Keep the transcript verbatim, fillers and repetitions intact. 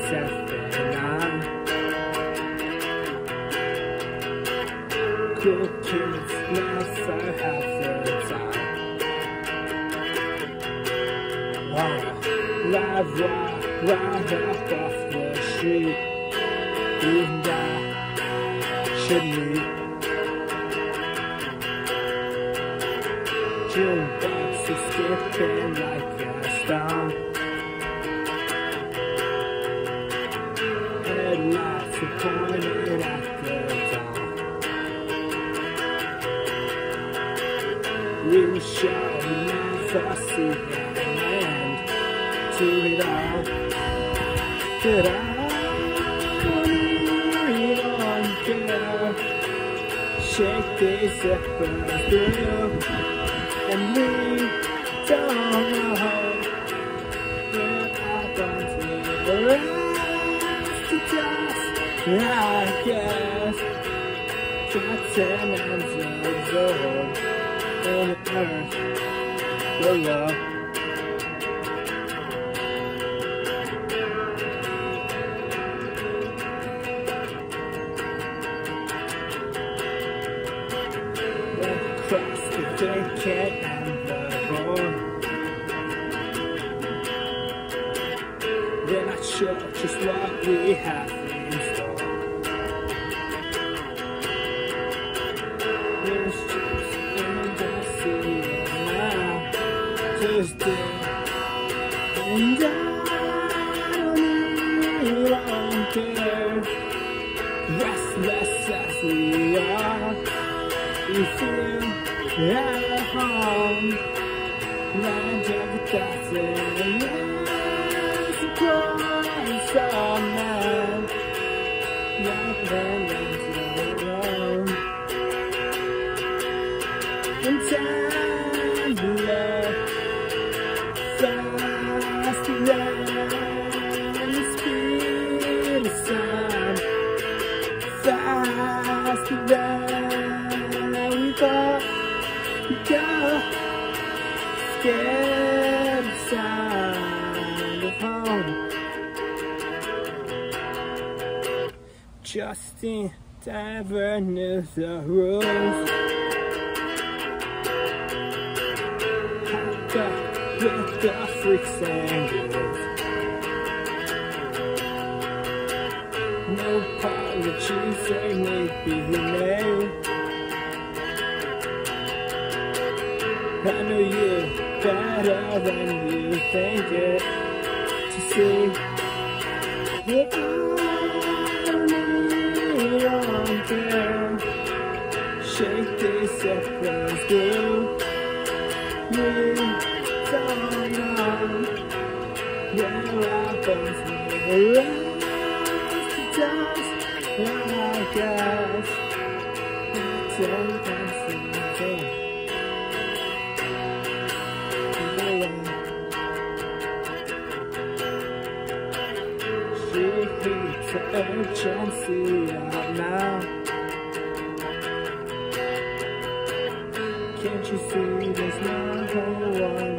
everything. Cool kids, never have the time. Wow, live right, right up off the street. And I should meet. Jukebox is skipping like a star. Headlights are pointed at the top. We shall never see the end to it all. That I don't care. Shake these zippers through, and we don't know where our guns will rest to dust. I guess just an absorbed in the earth below. Across the decade and the road, we're not sure just what we have in store. There's just in the sea now, Tuesday, and I don't care. Restless as we are, we feel at home. Land of a thousand years ago, some man, young and alone. In time, blood, fast around the speed of sound, fast around. We thought we got scared of sound of home. Justin never knew the rules. Hopped up with the freaks and ghouls. No apologies they may be made. I know you better than you think it to see that I don't care. Shake these zippers through. We don't know where our bones will rise to dust. And I guess it's all possible. She keeps the urgency out now. Can't you see there's no one